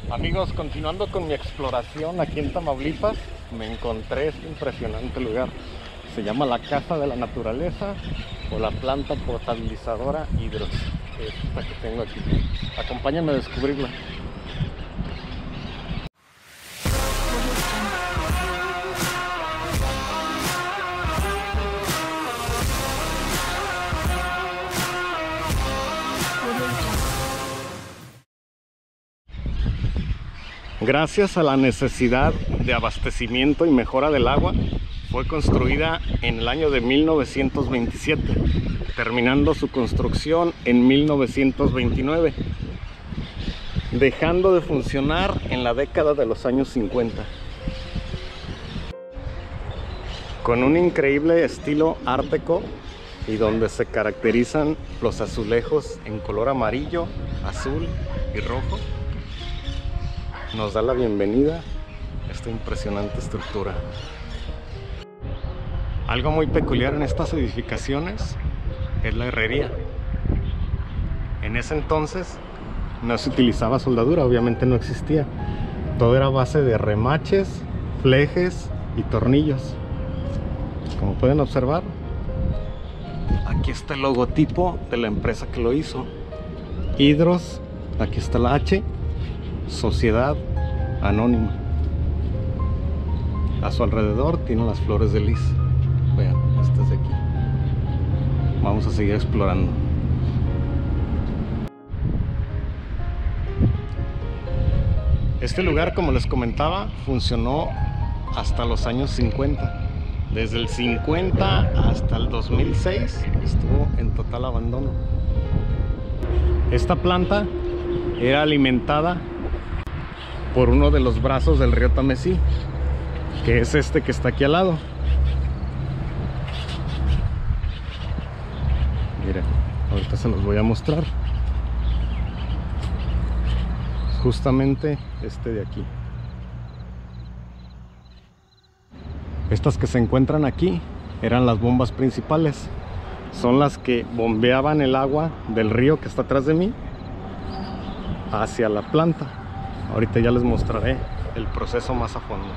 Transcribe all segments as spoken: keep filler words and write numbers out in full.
Amigos, continuando con mi exploración aquí en Tamaulipas, me encontré este impresionante lugar. Se llama la Casa de la Naturaleza o la planta potabilizadora Hidros. Esta que tengo aquí. Acompáñenme a descubrirla. Gracias a la necesidad de abastecimiento y mejora del agua, fue construida en el año de mil novecientos veintisiete, terminando su construcción en mil novecientos veintinueve, dejando de funcionar en la década de los años cincuenta. Con un increíble estilo art déco y donde se caracterizan los azulejos en color amarillo, azul y rojo, nos da la bienvenida a esta impresionante estructura. Algo muy peculiar en estas edificaciones es la herrería. En ese entonces no se utilizaba soldadura, obviamente no existía. Todo era a base de remaches, flejes y tornillos. Como pueden observar, aquí está el logotipo de la empresa que lo hizo. Hidros, aquí está la H, Sociedad Anónima. A su alrededor tiene las flores de lis. Vean, este es de aquí. Vamos a seguir explorando. Este lugar, como les comentaba, funcionó hasta los años cincuenta. Desde el cincuenta hasta el dos mil seis estuvo en total abandono. Esta planta era alimentada por uno de los brazos del río Tamesí, que es este que está aquí al lado. Miren, ahorita se los voy a mostrar. Justamente este de aquí. Estas que se encuentran aquí eran las bombas principales. Son las que bombeaban el agua del río que está atrás de mí hacia la planta. Ahorita ya les mostraré el proceso más a fondo.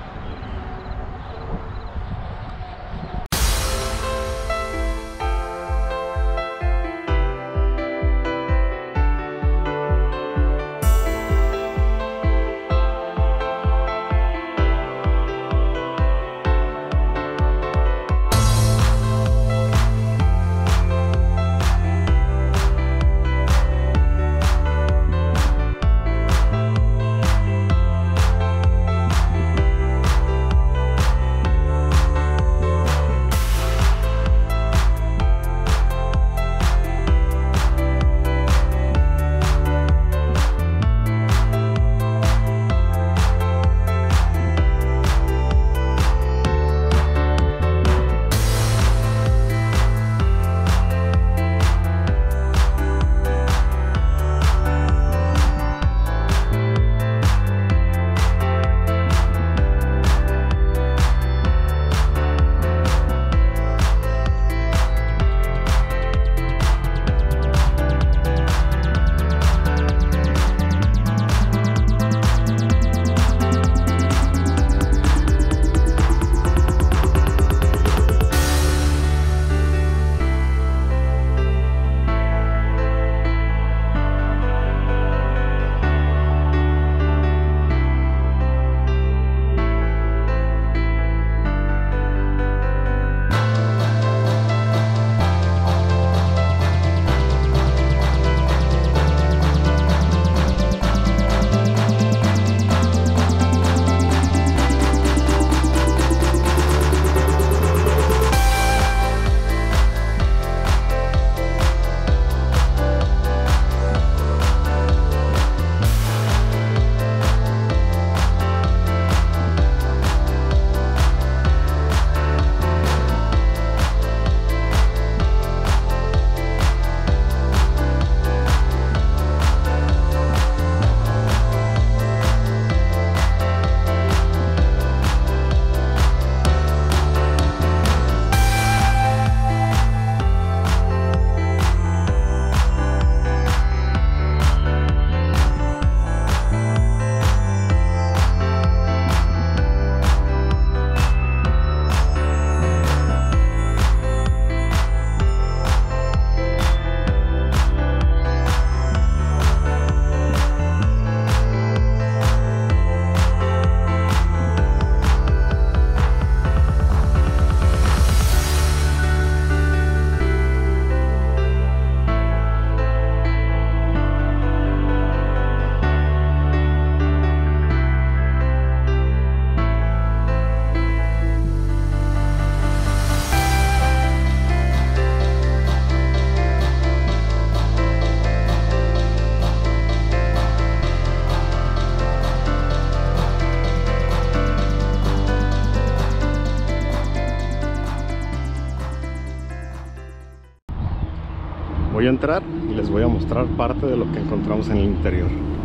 Voy a entrar y les voy a mostrar parte de lo que encontramos en el interior.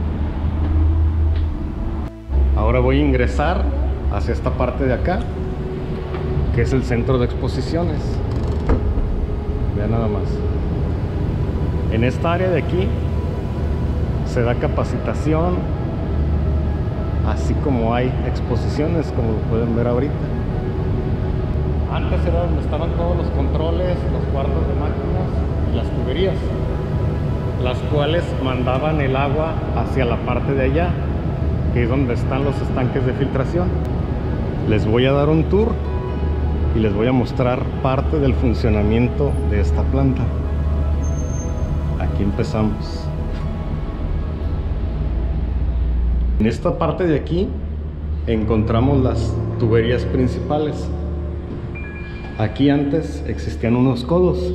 Ahora voy a ingresar hacia esta parte de acá, que es el centro de exposiciones. Vean nada más. En esta área de aquí se da capacitación, así como hay exposiciones, como lo pueden ver ahorita. Antes era donde estaban todos los controles, los cuartos de máquinas y las tuberías, las cuales mandaban el agua hacia la parte de allá, que es donde están los estanques de filtración. Les voy a dar un tour y les voy a mostrar parte del funcionamiento de esta planta. Aquí empezamos. En esta parte de aquí encontramos las tuberías principales. Aquí antes existían unos codos.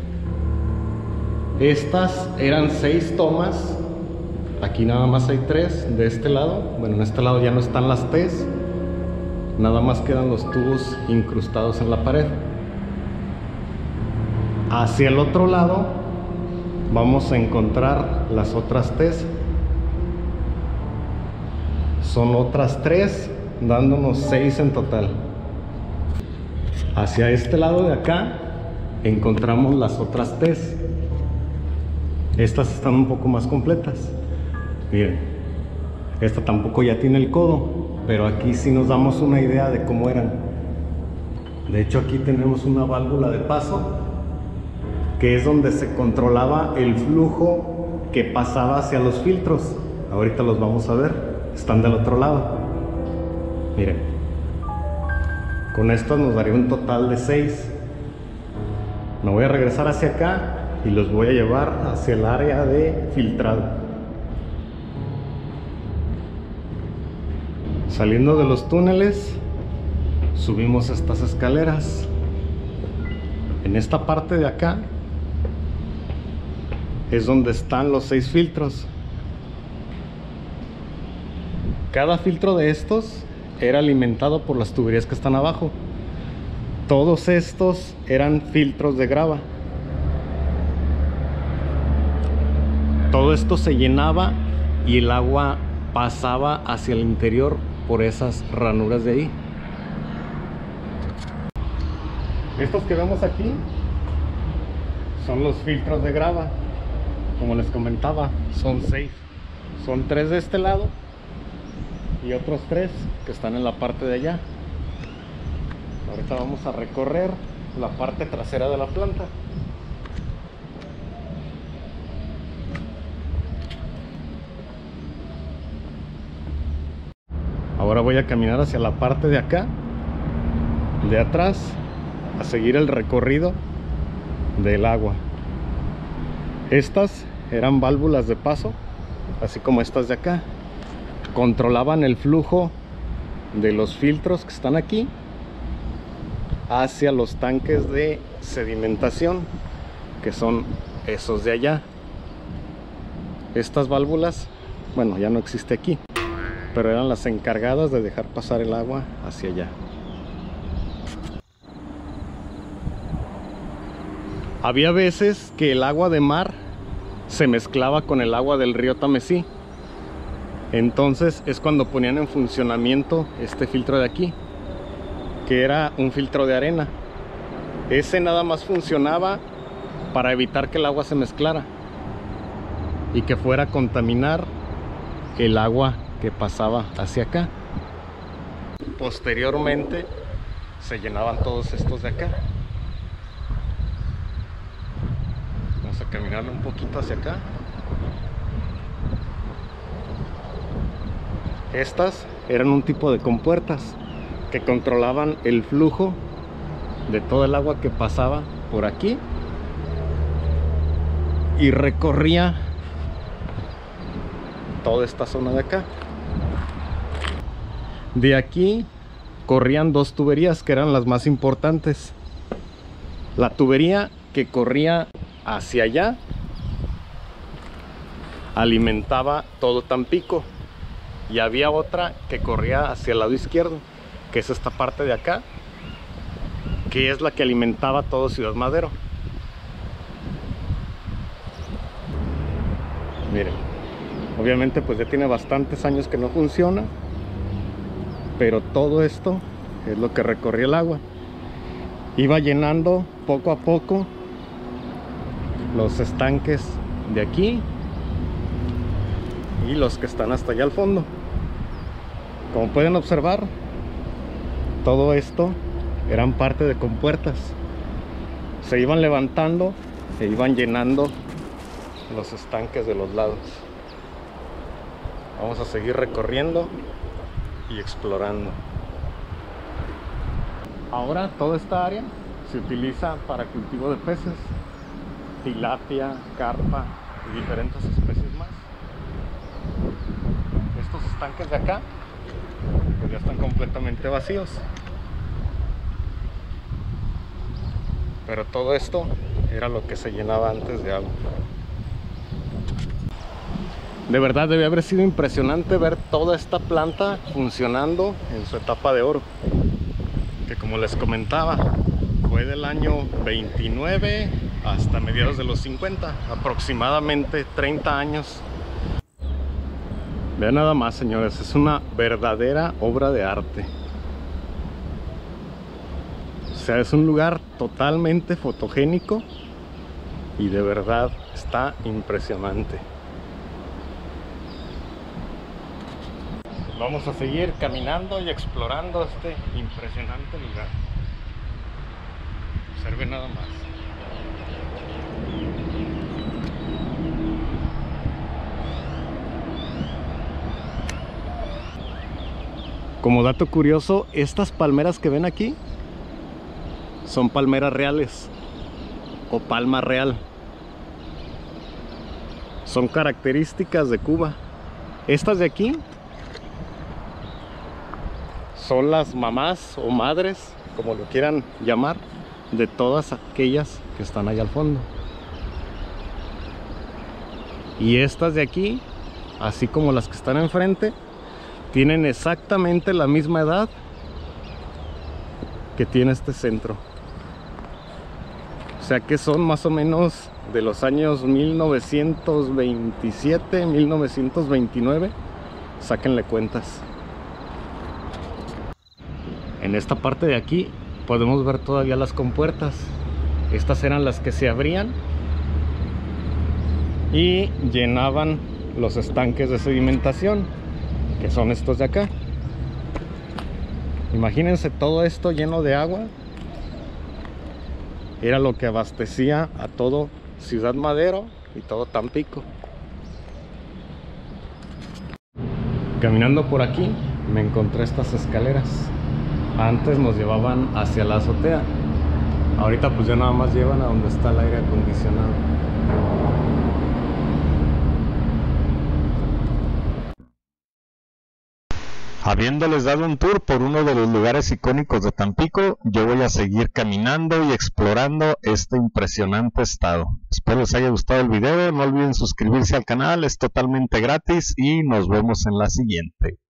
Estas eran seis tomas. Aquí nada más hay tres de este lado. Bueno, en este lado ya no están las T's. Nada más quedan los tubos incrustados en la pared. Hacia el otro lado vamos a encontrar las otras T's. Son otras tres, dándonos seis en total. Hacia este lado de acá encontramos las otras T's. Estas están un poco más completas. Miren, esta tampoco ya tiene el codo, pero aquí sí nos damos una idea de cómo eran. De hecho, aquí tenemos una válvula de paso, que es donde se controlaba el flujo que pasaba hacia los filtros. Ahorita los vamos a ver. Están del otro lado. Miren, con esto nos daría un total de seis. Me voy a regresar hacia acá y los voy a llevar hacia el área de filtrado. Saliendo de los túneles, subimos estas escaleras. En esta parte de acá es donde están los seis filtros. Cada filtro de estos era alimentado por las tuberías que están abajo. Todos estos eran filtros de grava. Todo esto se llenaba y el agua pasaba hacia el interior por esas ranuras de ahí. Estos que vemos aquí son los filtros de grava. Como les comentaba, son seis. Son tres de este lado y otros tres que están en la parte de allá. Ahorita vamos a recorrer la parte trasera de la planta. Ahora voy a caminar hacia la parte de acá, de atrás, a seguir el recorrido del agua. Estas eran válvulas de paso, así como estas de acá. Controlaban el flujo de los filtros que están aquí hacia los tanques de sedimentación, que son esos de allá. Estas válvulas, bueno, ya no existe aquí, pero eran las encargadas de dejar pasar el agua hacia allá. Había veces que el agua de mar se mezclaba con el agua del río Tamesí. Entonces es cuando ponían en funcionamiento este filtro de aquí, que era un filtro de arena. Ese nada más funcionaba para evitar que el agua se mezclara y que fuera a contaminar el agua que pasaba hacia acá. Posteriormente se llenaban todos estos de acá. Vamos a caminarle un poquito hacia acá. Estas eran un tipo de compuertas que controlaban el flujo de todo el agua que pasaba por aquí y recorría toda esta zona de acá. De aquí corrían dos tuberías que eran las más importantes. La tubería que corría hacia allá alimentaba todo Tampico, y había otra que corría hacia el lado izquierdo, que es esta parte de acá, que es la que alimentaba todo Ciudad Madero. Miren, obviamente pues ya tiene bastantes años que no funciona, pero todo esto es lo que recorría el agua. Iba llenando poco a poco los estanques de aquí y los que están hasta allá al fondo. Como pueden observar, todo esto eran parte de compuertas. Se iban levantando e iban llenando los estanques de los lados. Vamos a seguir recorriendo y explorando. Ahora toda esta área se utiliza para cultivo de peces, tilapia, carpa y diferentes especies más. Estos estanques de acá pues ya están completamente vacíos, pero todo esto era lo que se llenaba antes de agua. De verdad debe haber sido impresionante ver toda esta planta funcionando en su etapa de oro, que como les comentaba fue del año veintinueve hasta mediados de los cincuenta, aproximadamente treinta años. Vean nada más, señores, es una verdadera obra de arte. O sea, es un lugar totalmente fotogénico y de verdad está impresionante. Vamos a seguir caminando y explorando este impresionante lugar. Observen nada más. Como dato curioso, estas palmeras que ven aquí son palmeras reales o palma real. Son características de Cuba. Estas de aquí son las mamás o madres, como lo quieran llamar, de todas aquellas que están allá al fondo. Y estas de aquí, así como las que están enfrente, tienen exactamente la misma edad que tiene este centro. O sea que son más o menos de los años mil novecientos veintisiete, mil novecientos veintinueve. Sáquenle cuentas. En esta parte de aquí podemos ver todavía las compuertas. Estas eran las que se abrían y llenaban los estanques de sedimentación, que son estos de acá. Imagínense todo esto lleno de agua. Era lo que abastecía a todo Ciudad Madero y todo Tampico. Caminando por aquí me encontré estas escaleras. Antes nos llevaban hacia la azotea. Ahorita pues ya nada más llevan a donde está el aire acondicionado. Habiéndoles dado un tour por uno de los lugares icónicos de Tampico, yo voy a seguir caminando y explorando este impresionante estado. Espero les haya gustado el video, no olviden suscribirse al canal, es totalmente gratis y nos vemos en la siguiente.